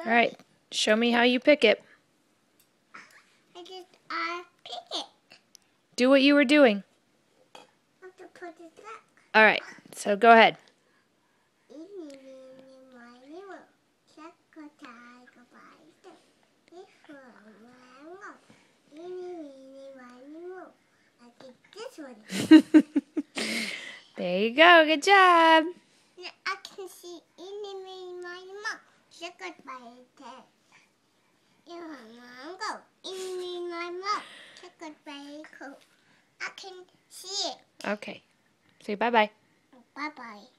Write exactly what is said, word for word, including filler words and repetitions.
All right, show me how you pick it. I just uh, pick it. Do what you were doing. I have to put it back. All right, so go ahead. I think this one. There you go. Good job. I can see in my mouth. Look at my head. In my mouth. In my mouth. Look at my coat. I can see it. Okay. Say bye-bye. Bye-bye.